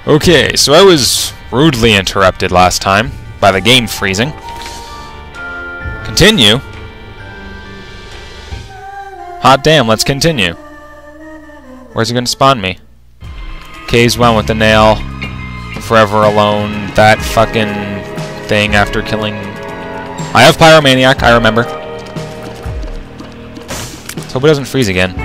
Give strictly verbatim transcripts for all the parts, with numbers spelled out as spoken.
Okay, so I was rudely interrupted last time by the game freezing. Continue? Hot damn, let's continue. Where's he gonna spawn me? K's one with the nail. Forever alone. That fucking thing after killing... I have Pyromaniac, I remember. Let's hope it doesn't freeze again.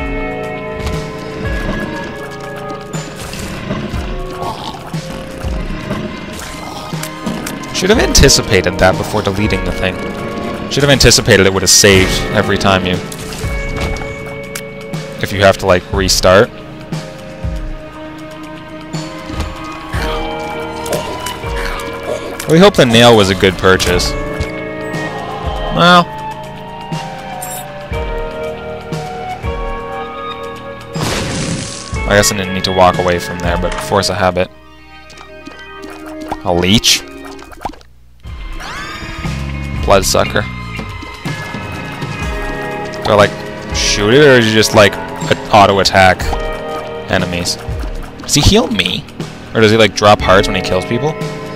Should have anticipated that before deleting the thing. Should have anticipated it would have saved every time you... If you have to, like, restart. We hope the nail was a good purchase. Well... I guess I didn't need to walk away from there, but force a habit. A leech? Bloodsucker. Do I, like, shoot it, or is it just, like, auto-attack enemies? Does he heal me? Or does he, like, drop hearts when he kills people?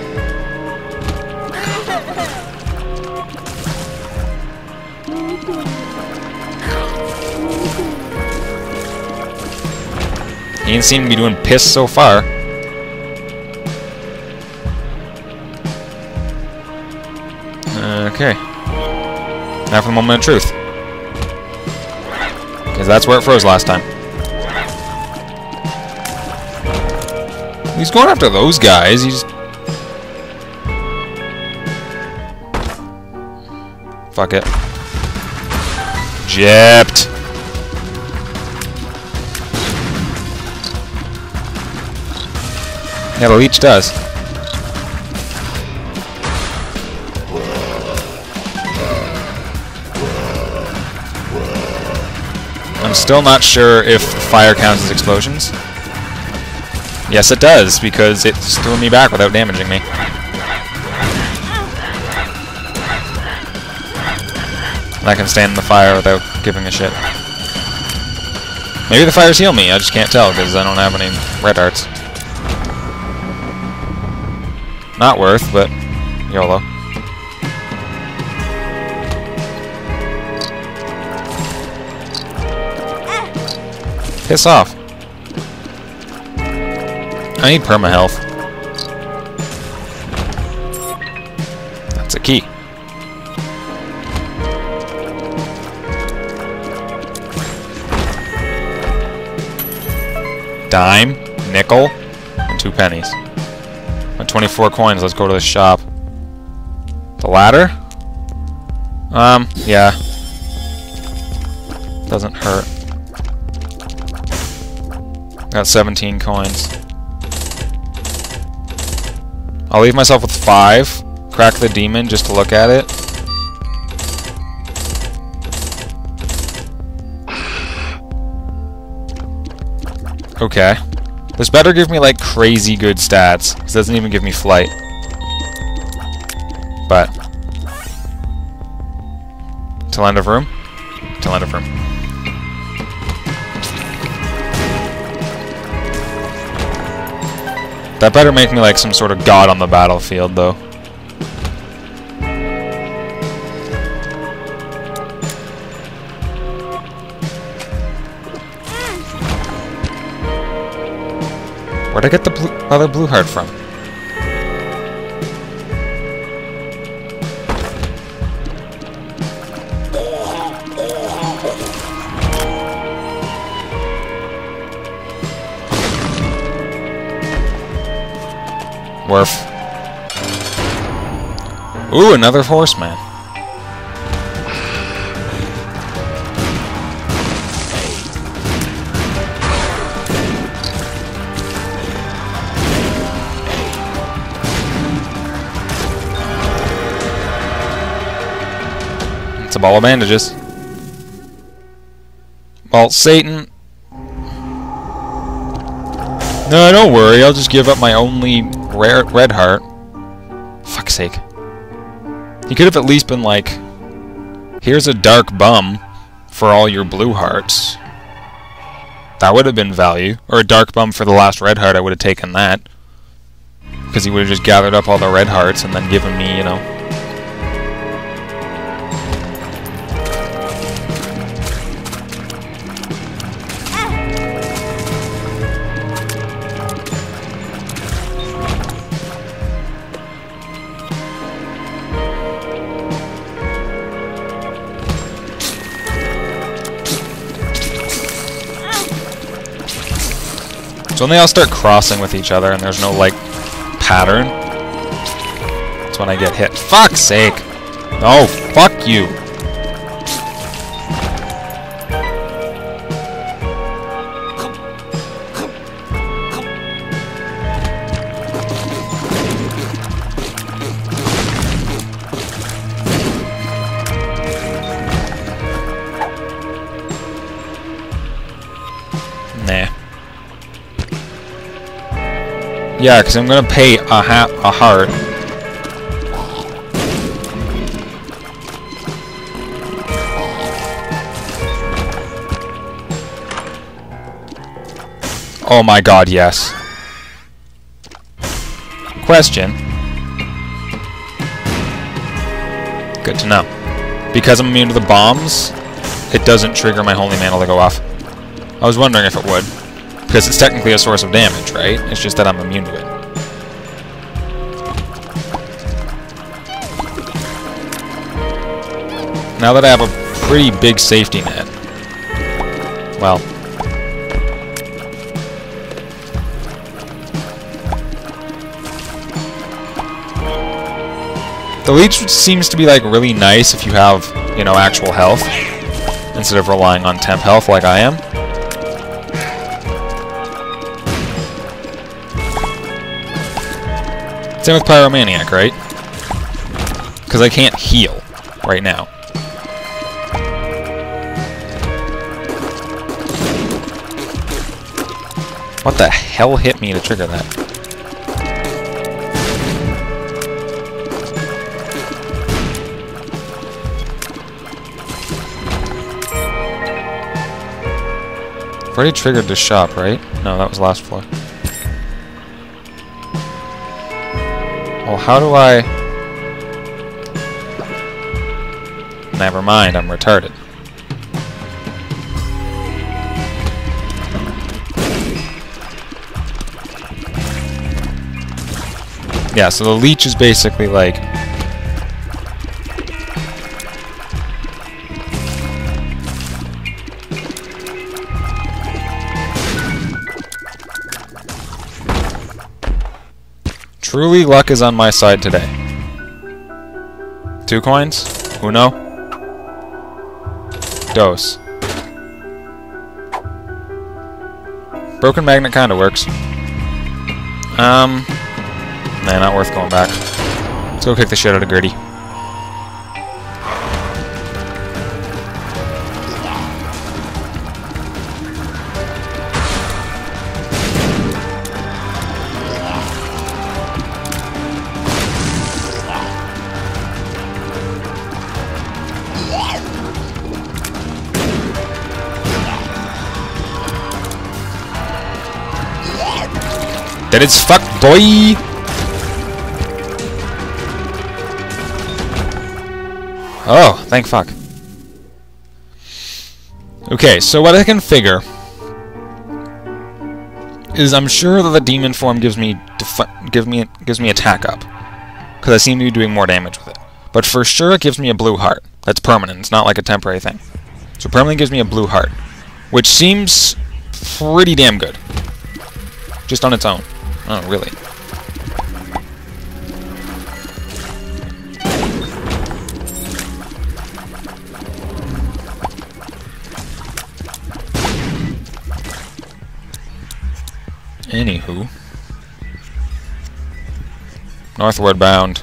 He ain't seem to be doing piss so far. Okay. Now for the moment of truth. Because that's where it froze last time. He's going after those guys. He's... Fuck it. Gypped. Yeah, the leech does. I'm still not sure if fire counts as explosions. Yes, it does, because it threw me back without damaging me. And I can stand in the fire without giving a shit. Maybe the fires heal me, I just can't tell, because I don't have any red hearts. Not worth, but YOLO. Piss off. I need perma-health. That's a key. Dime, nickel, and two pennies. And twenty-four coins, let's go to the shop. The ladder? Um, yeah. Doesn't hurt. Got seventeen coins. I'll leave myself with five. Crack the demon just to look at it. Okay. This better give me, like, crazy good stats. This doesn't even give me flight. But... Till end of room? Till end of room. That better make me like some sort of god on the battlefield, though. Where'd I get the blue, other blue heart from? Worf. Ooh, another horseman. It's a ball of bandages. Well, Satan... No, don't worry, I'll just give up my only rare red heart. Fuck's sake. He could have at least been like, here's a dark bum for all your blue hearts. That would have been value. Or a dark bum for the last red heart, I would have taken that. Because he would have just gathered up all the red hearts and then given me, you know... So when they all start crossing with each other and there's no, like, pattern, that's when I get hit. Fuck's sake! Oh, fuck you! Nah. Yeah, because I'm gonna pay a ha a heart. Oh my god, yes. Question. Good to know. Because I'm immune to the bombs, it doesn't trigger my holy mantle to go off. I was wondering if it would. Because it's technically a source of damage, right? It's just that I'm immune to it. Now that I have a pretty big safety net, well, the leech seems to be like really nice if you have, you know, actual health instead of relying on temp health like I am. Same with Pyromaniac, right? Because I can't heal right now. What the hell hit me to trigger that? I've already triggered this shop, right? No, that was last floor. Well, how do I... Never mind, I'm retarded. Yeah, so the leech is basically like... Truly, luck is on my side today. Two coins? Uno? Dos. Broken magnet kinda works. Um... Nah, not worth going back. Let's go kick the shit out of Gritty. That is fuck, boy! Oh, thank fuck. Okay, so what I can figure is I'm sure that the demon form gives me give me gives me attack up, because I seem to be doing more damage with it. But for sure, it gives me a blue heart. That's permanent. It's not like a temporary thing. So it permanently gives me a blue heart, which seems pretty damn good, just on its own. Oh, really? Anywho. Northward bound.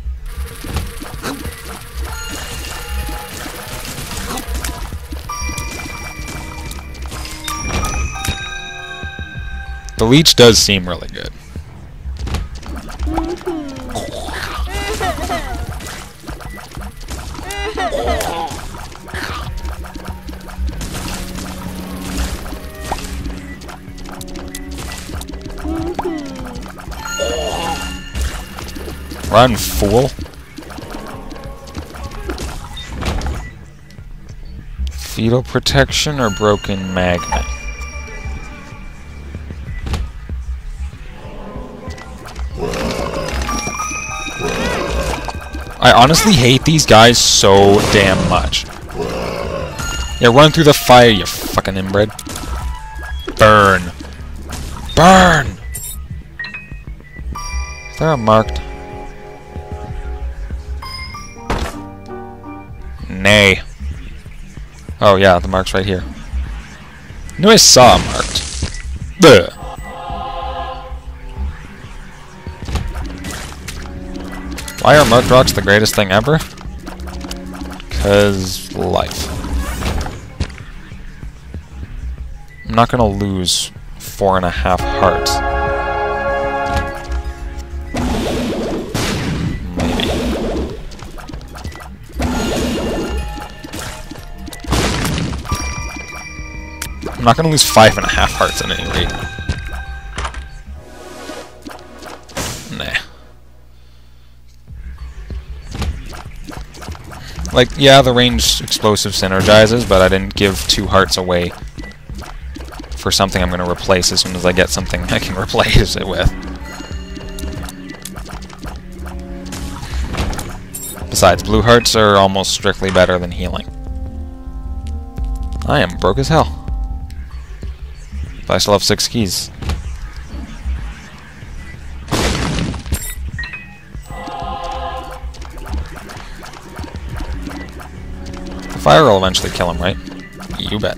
The leech does seem really good. Run, fool. Fetal protection or broken magnet? I honestly hate these guys so damn much. Yeah, run through the fire, you fucking inbred. Burn. Burn! Is there a marked? Nay. Oh yeah, the mark's right here. I knew I saw a marked. Bleh. Why are marked rocks the greatest thing ever? Because life. I'm not gonna lose four and a half hearts. Maybe. I'm not gonna lose five and a half hearts at any rate. Nah. Like, yeah, the ranged explosive synergizes, but I didn't give two hearts away for something I'm going to replace as soon as I get something I can replace it with. Besides, blue hearts are almost strictly better than healing. I am broke as hell. But I still have six keys. The fire will eventually kill him, right? You bet.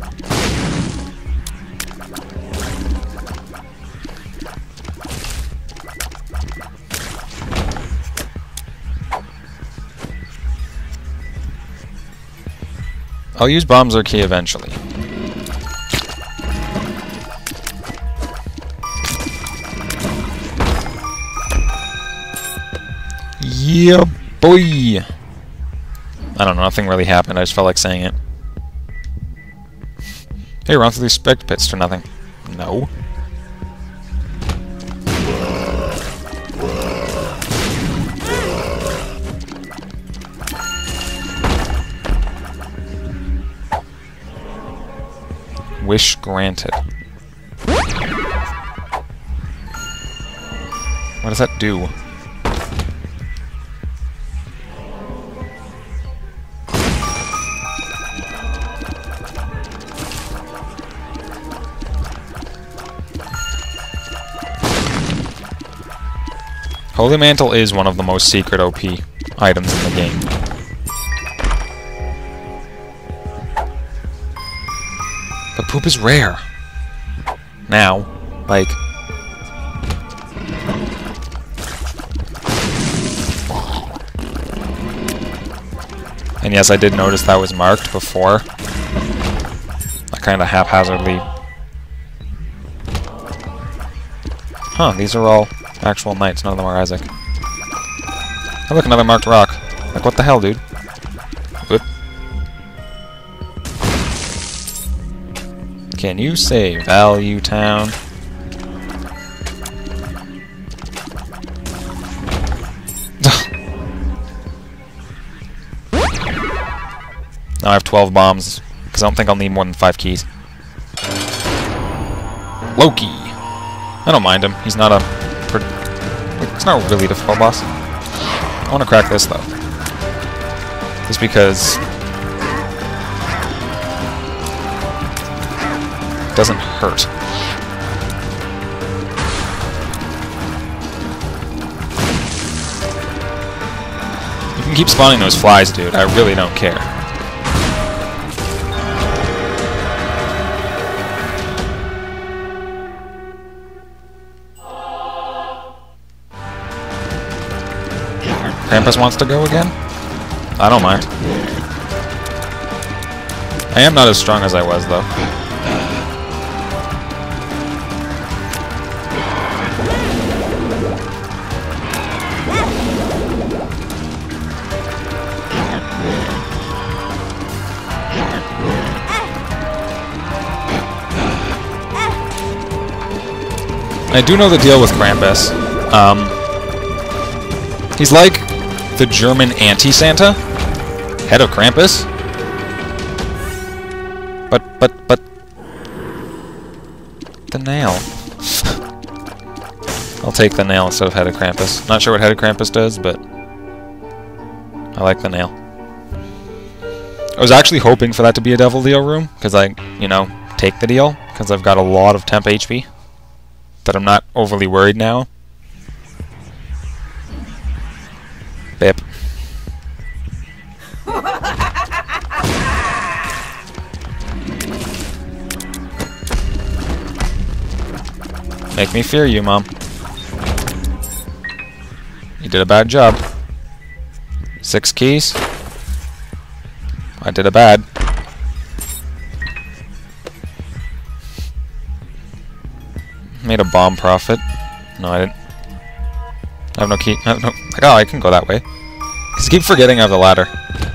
I'll use bombs or key eventually. Yeah, boy! I don't know, nothing really happened, I just felt like saying it. Hey, run through these spec pits for nothing. No. Wish granted. What does that do? Holy Mantle is one of the most secret O P items in the game. But poop is rare. Now. Like... And yes, I did notice that was marked before. I kinda haphazardly... Huh, these are all actual knights, none of them are Isaac. Oh look, another marked rock. Like, what the hell, dude? Whoop. Can you say Value Town? Now I have twelve bombs, because I don't think I'll need more than five keys. Loki! I don't mind him. He's not a... It's not a really difficult boss. I want to crack this, though. Just because... it doesn't hurt. You can keep spawning those flies, dude. I really don't care. Krampus wants to go again? I don't mind. I am not as strong as I was, though. I do know the deal with Krampus. Um... He's like the German anti-Santa? Head of Krampus? But, but, but... The nail. I'll take the nail instead of Head of Krampus. Not sure what Head of Krampus does, but... I like the nail. I was actually hoping for that to be a Devil Deal room, because I, you know, take the deal, because I've got a lot of temp H P. That I'm not overly worried now. Bip. Make me fear you, Mom. You did a bad job. Six keys. I did a bad. Made a bomb profit. No, I didn't. I have no key. I have no. Like, oh, I can go that way. Because I keep forgetting I have the ladder.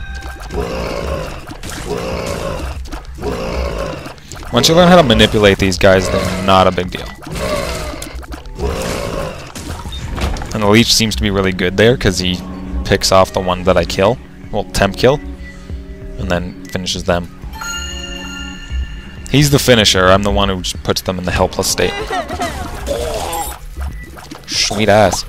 Once you learn how to manipulate these guys, they're not a big deal. And the leech seems to be really good there, because he picks off the one that I kill. Well, temp kill. And then finishes them. He's the finisher. I'm the one who just puts them in the helpless state. Sweet ass.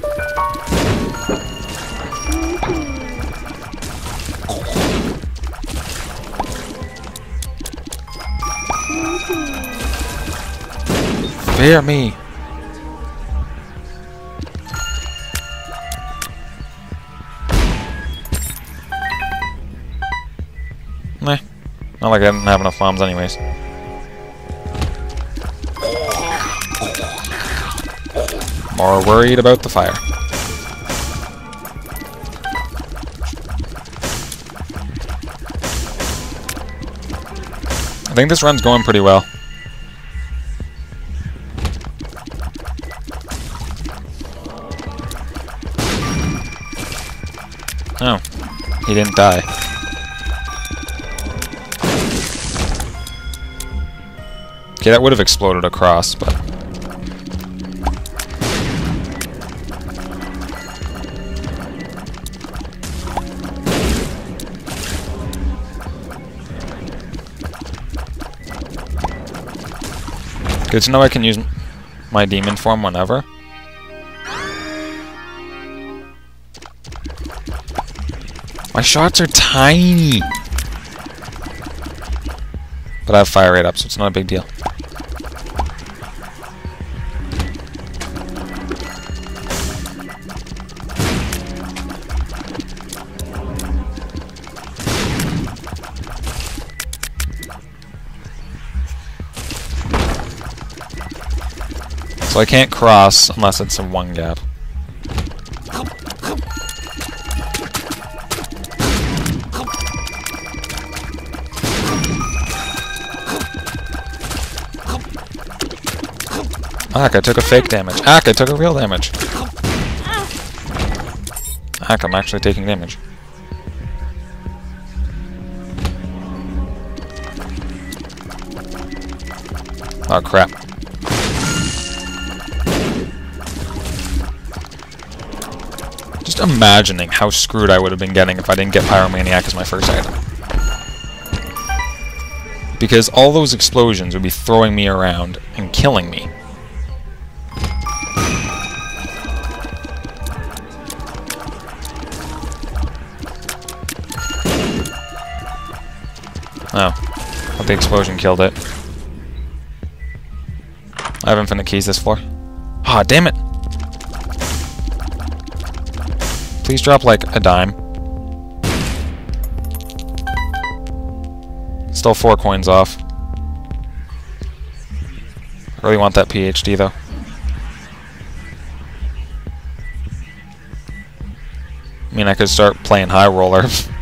Fear me. Meh. Not like I didn't have enough bombs anyways. More worried about the fire. I think this run's going pretty well. Oh. He didn't die. Okay, that would have exploded across, but... Good to know I can use my demon form whenever. My shots are tiny! But I have fire rate up, so it's not a big deal. So I can't cross unless it's a one gap. Ack, I took a fake damage. Ack, I took a real damage. Ack, I'm actually taking damage. Oh crap. Just imagining how screwed I would have been getting if I didn't get Pyromaniac as my first item. Because all those explosions would be throwing me around and killing me. Oh, but the explosion killed it. I have infinite keys this floor. Ah, oh, damn it! Please drop like a dime. Still four coins off. I really want that P H D though. I mean, I could start playing high roller.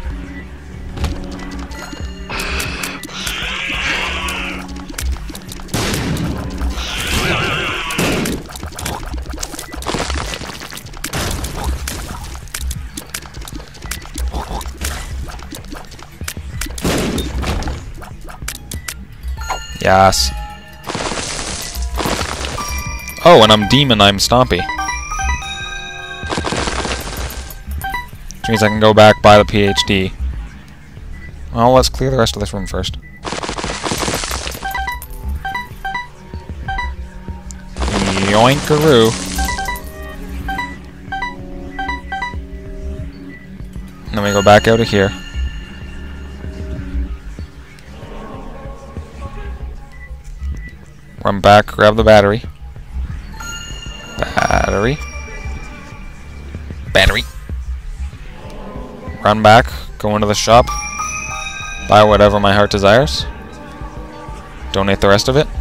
Yes. Oh, and I'm demon, I'm Stompy. Which means I can go back, buy the P H D. Well, let's clear the rest of this room first. Yoinkaroo. And then we go back out of here. Run back, grab the battery. Battery. Battery. Run back, go into the shop. Buy whatever my heart desires. Donate the rest of it.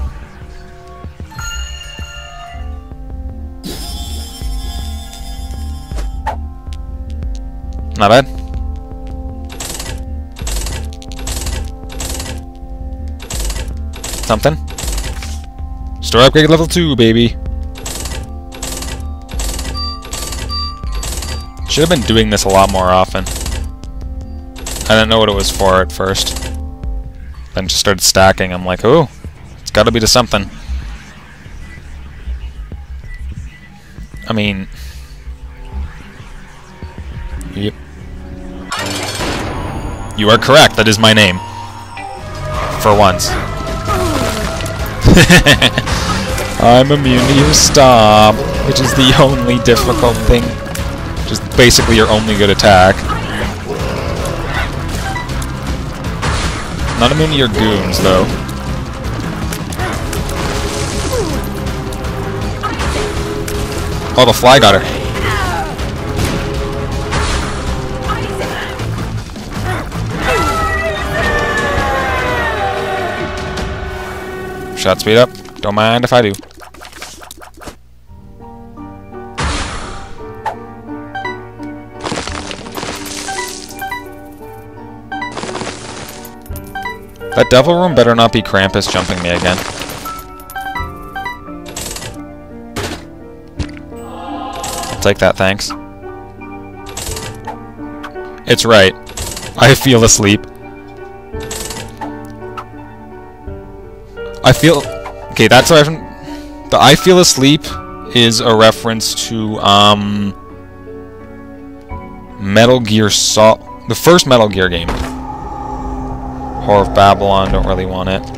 Not bad. Something. Store upgrade level two, baby. Should have been doing this a lot more often. I didn't know what it was for at first. Then just started stacking. I'm like, ooh, it's gotta be to something. I mean... Yep. You are correct, that is my name. For once. I'm immune to your stomp, which is the only difficult thing. Just basically your only good attack. Not immune to your goons, though. Oh, the fly got her. Shot speed up. Don't mind if I do. That devil room better not be Krampus jumping me again. I'll take that, thanks. It's right. I feel asleep. I feel... Okay, that's a reference... The I feel asleep is a reference to, um... Metal Gear Sol... The first Metal Gear game. Whore of Babylon, don't really want it.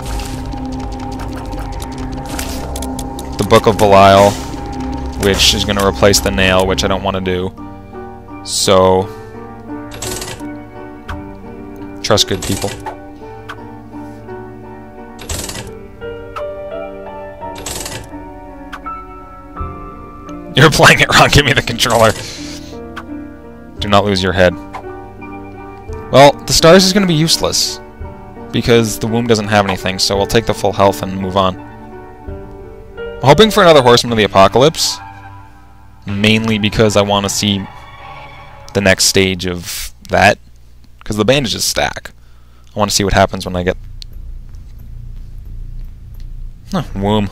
The Book of Belial, which is going to replace the nail, which I don't want to do. So... Trust good people. You're playing it wrong, give me the controller. Do not lose your head. Well, the stars is going to be useless. Because the womb doesn't have anything, so we'll take the full health and move on. I'm hoping for another Horseman of the Apocalypse. Mainly because I want to see the next stage of that. Because the bandages stack. I want to see what happens when I get... Huh, womb.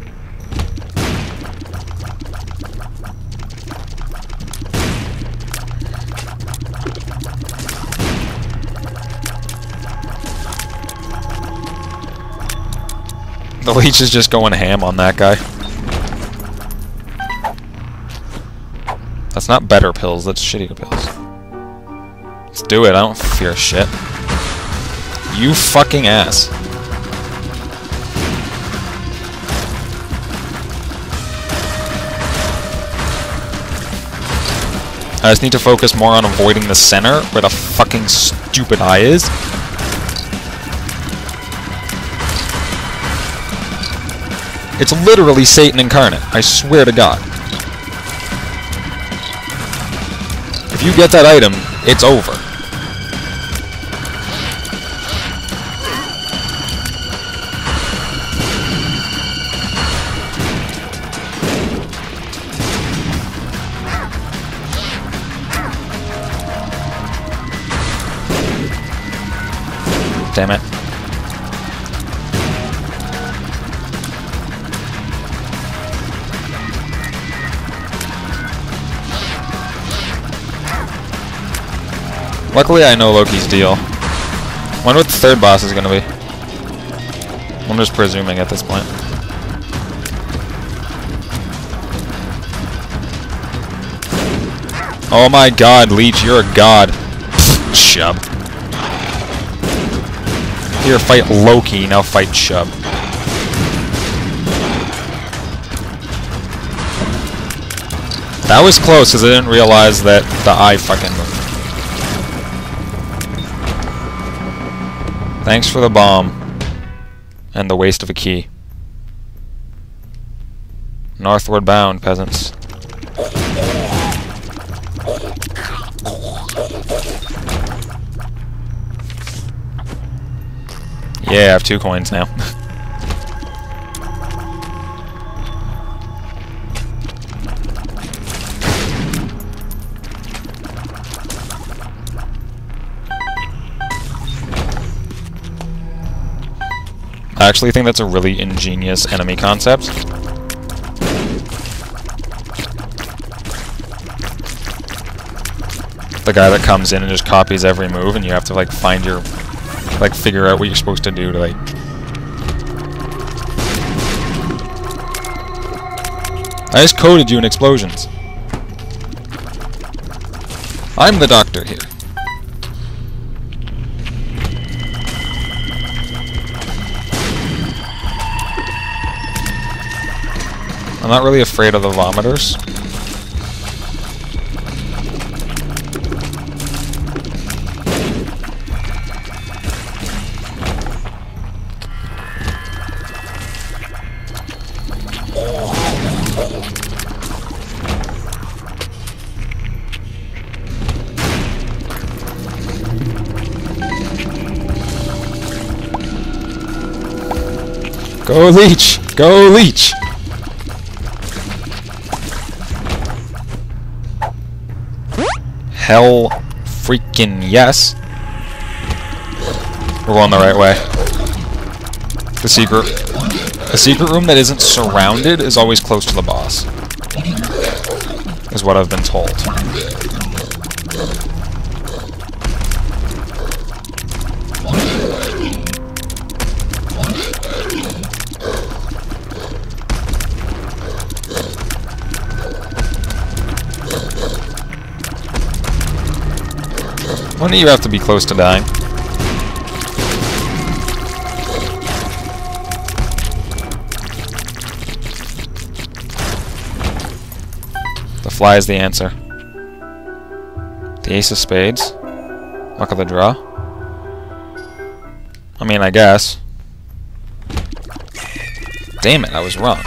The leech is just going ham on that guy. That's not better pills, that's shittier pills. Let's do it, I don't fear shit. You fucking ass. I just need to focus more on avoiding the center, where the fucking stupid eye is. It's literally Satan incarnate, I swear to God. If you get that item, it's over. Damn it. Luckily, I know Loki's deal. Wonder what the third boss is gonna be. I'm just presuming at this point. Oh my god, Leech, you're a god. Shub. Here, fight Loki, now fight Shub. That was close, because I didn't realize that the eye fucking moved. Thanks for the bomb. And the waste of a key. Northward bound, peasants. Yeah, I have two coins now. I actually think that's a really ingenious enemy concept. The guy that comes in and just copies every move, and you have to like find your, like figure out what you're supposed to do to like. I just coded you in explosions. I'm the doctor here. I'm not really afraid of the vomiters. Go Leech! Go Leech! Hell freaking yes. We're going the right way. The secret the secret room that isn't surrounded is always close to the boss. Is what I've been told. When do you have to be close to dying? The fly is the answer. The ace of spades. Luck of the draw. I mean, I guess. Damn it, I was wrong.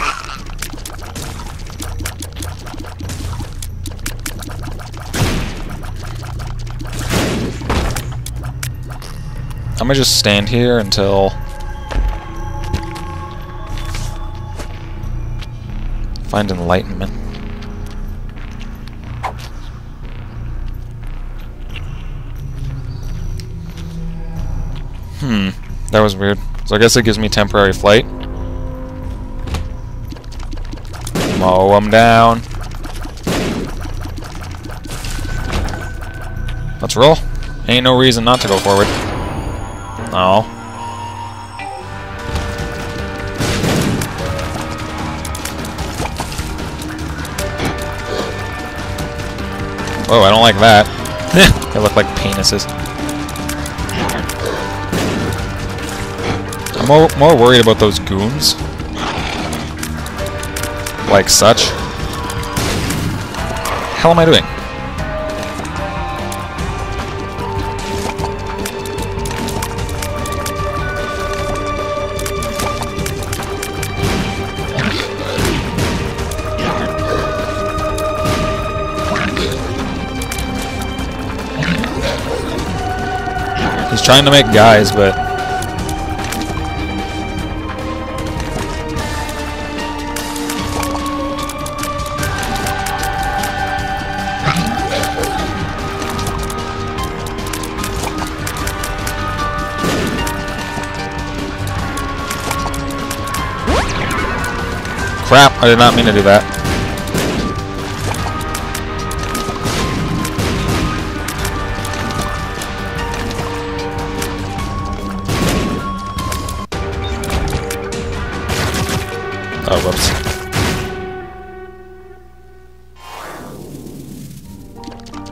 I'm gonna just stand here until find enlightenment. Hmm, that was weird. So I guess it gives me temporary flight. Mow them down. Let's roll. Ain't no reason not to go forward. No. Whoa, I don't like that. They look like penises. I'm more, more worried about those goons. Like such. Hell am I doing? He's trying to make guys, but crap, I did not mean to do that. Oh, whoops.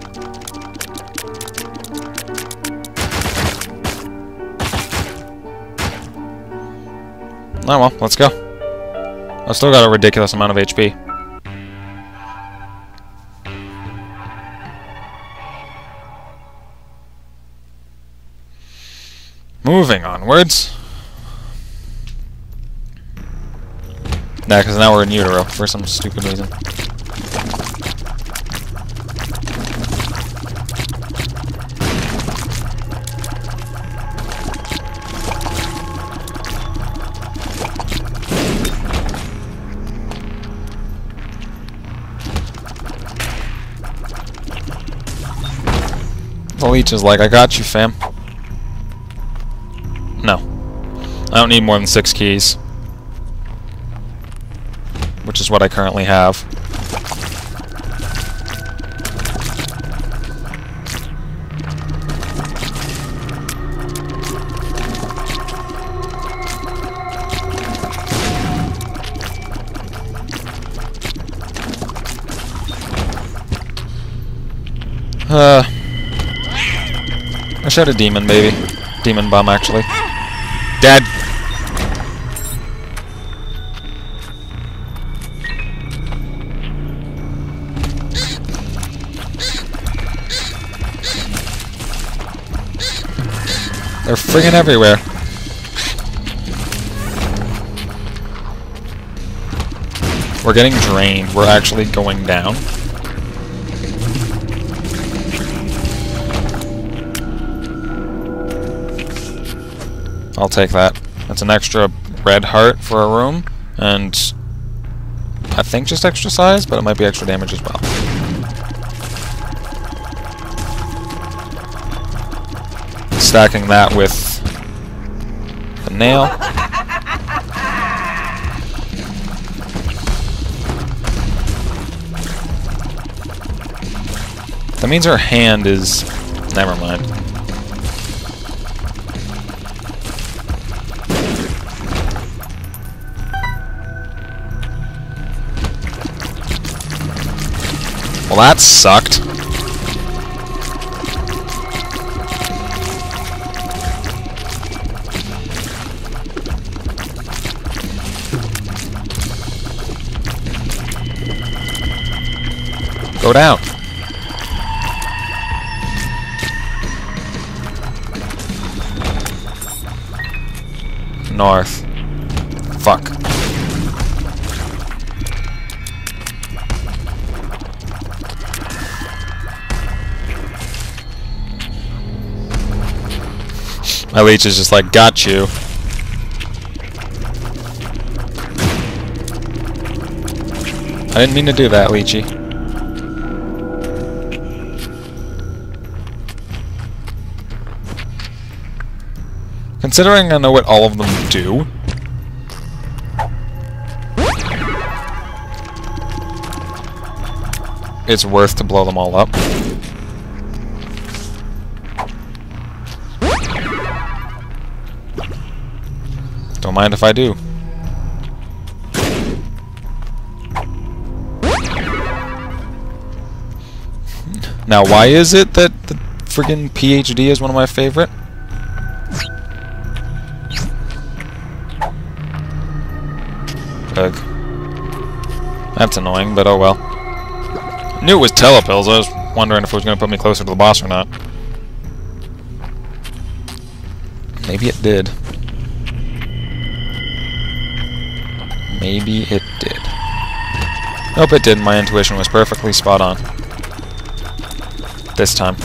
Oh well, let's go. I've still got a ridiculous amount of H P. Moving onwards. Nah, because now we're in utero for some stupid reason. The leech is like, I got you, fam. No. I don't need more than six keys. Which is what I currently have. Uh... I shot a demon, baby. Demon bomb, actually. Dead! They're friggin' everywhere. We're getting drained. We're actually going down. I'll take that. That's an extra red heart for a room, and I think just extra size, but it might be extra damage as well. Stacking that with the nail. That means her hand is... never mind. Well, that sucked. Go down. North. Fuck. My leech is just like, got you. I didn't mean to do that, Leechy. Considering I know what all of them do, it's worth to blow them all up. Don't mind if I do. Now, why is it that the friggin' P H D is one of my favorite? Ugh. That's annoying, but oh well. I knew it was telepills. I was wondering if it was going to put me closer to the boss or not. Maybe it did. Maybe it did. Nope, it didn't. My intuition was perfectly spot on. This time.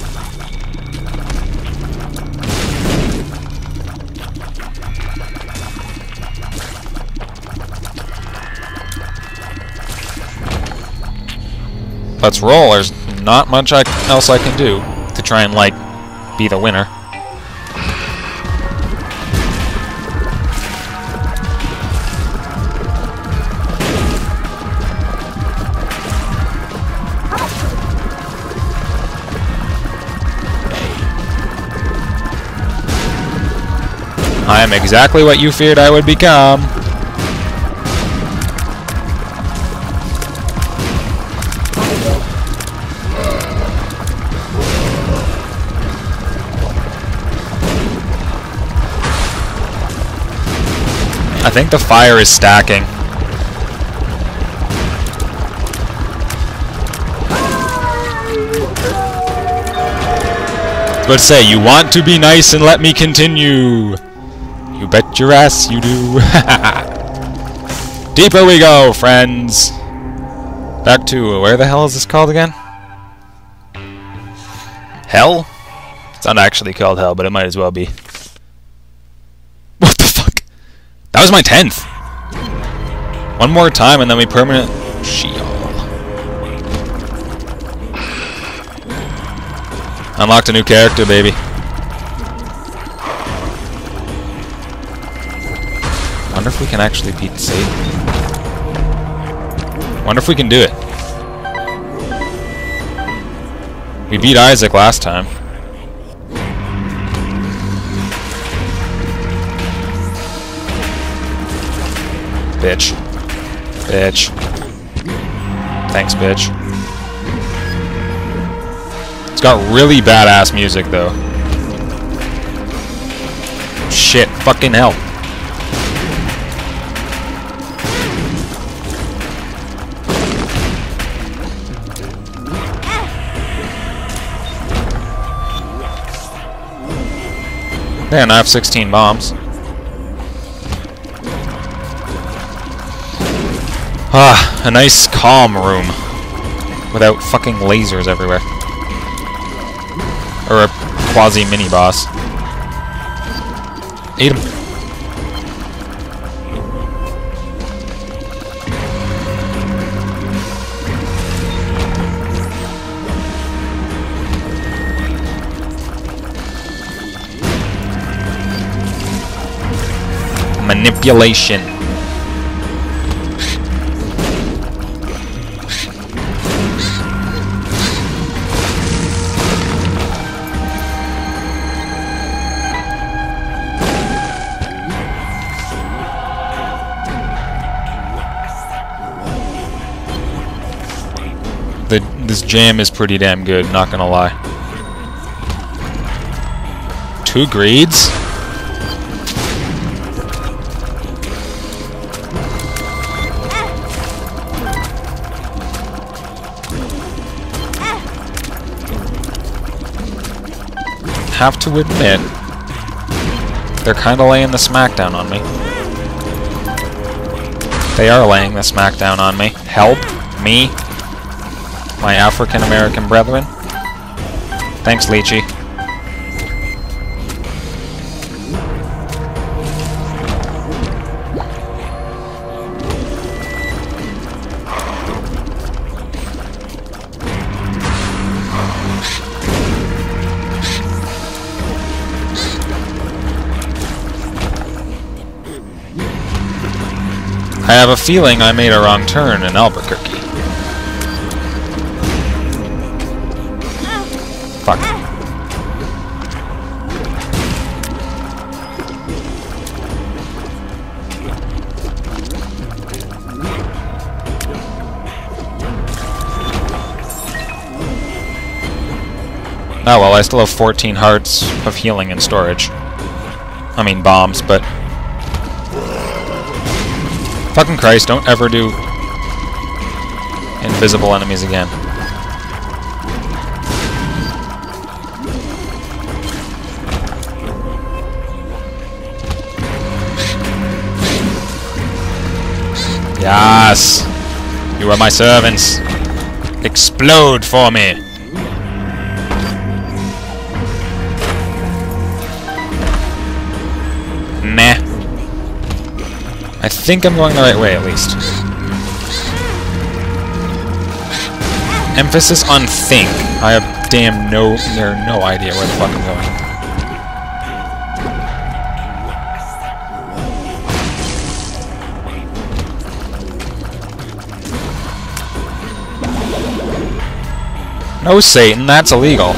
Let's roll. There's not much I, else I can do to try and, like, be the winner. I am exactly what you feared I would become. I think the fire is stacking. But say, you want to be nice and let me continue. You bet your ass you do. Deeper we go, friends. Back to, where the hell is this called again? Hell? It's not actually called Hell, but it might as well be. What the fuck? That was my tenth. One more time and then we permanent... Sheol. Unlocked a new character, baby. Wonder if we can actually beat Satan. Wonder if we can do it. We beat Isaac last time. Bitch. Bitch. Thanks, bitch. It's got really badass music, though. Shit. Fucking hell. Man, I have sixteen bombs. Ah, a nice calm room. Without fucking lasers everywhere. Or a quasi-mini boss. Eat him. Manipulation. The, this jam is pretty damn good, not gonna lie. Two greeds? Have to admit, they're kind of laying the smackdown on me. They are laying the smackdown on me. Help me, my African-American brethren. Thanks, Lychee. I have a feeling I made a wrong turn in Albuquerque. Fuck. Oh well, I still have fourteen hearts of healing in storage. I mean bombs, but... Fucking Christ, don't ever do invisible enemies again. Yes! You are my servants. Explode for me! Meh. I think I'm going the right way, at least. Emphasis on think. I have damn no, near no idea where the fuck I'm going. No, Satan, that's illegal.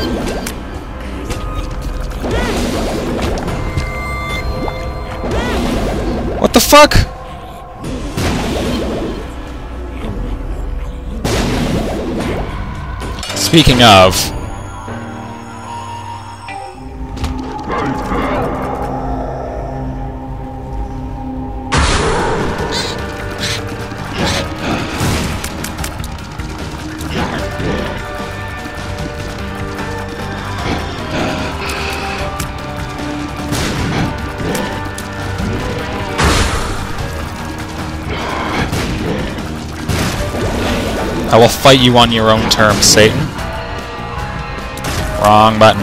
What the fuck? Speaking of... I will fight you on your own terms, Satan. Wrong button.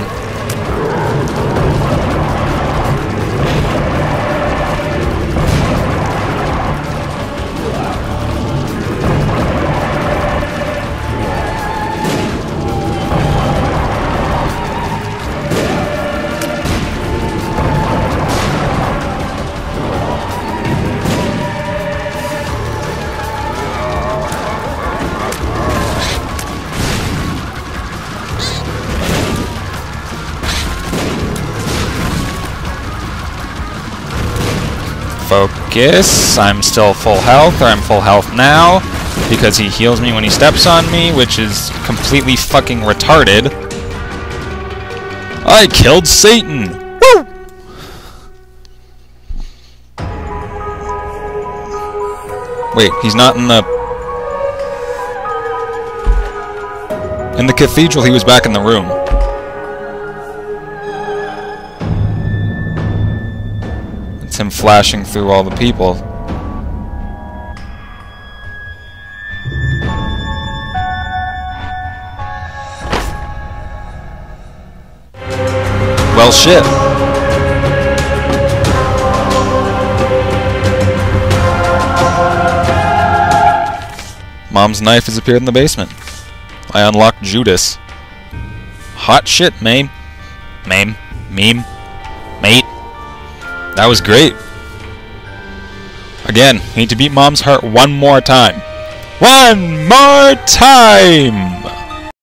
Focus. I'm still full health, or I'm full health now, because he heals me when he steps on me, which is completely fucking retarded. I killed Satan! Woo! Wait, he's not in the... In the cathedral, he was back in the room. Him flashing through all the people. Well, shit. Mom's knife has appeared in the basement. I unlocked Judas. Hot shit, mame. Mame. Meme. Mate. That was great. Again, need to beat Mom's heart one more time. One more time!